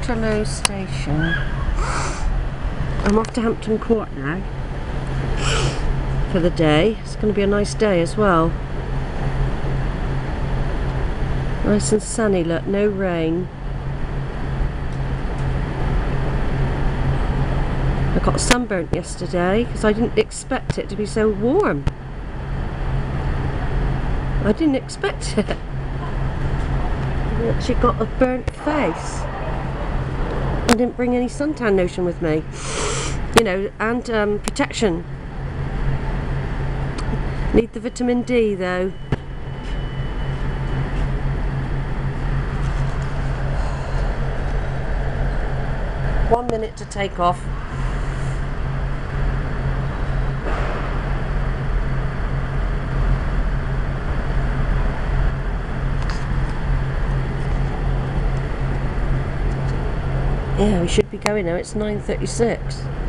Waterloo station. I'm off to Hampton Court now for the day. It's going to be a nice day as well. Nice and sunny, look, no rain. I got sunburnt yesterday because I didn't expect it to be so warm. I didn't expect it. I actually got a burnt face. I didn't bring any suntan lotion with me, you know, and protection. Need the vitamin D though. One minute to take off. Yeah, we should be going now. It's 9:36.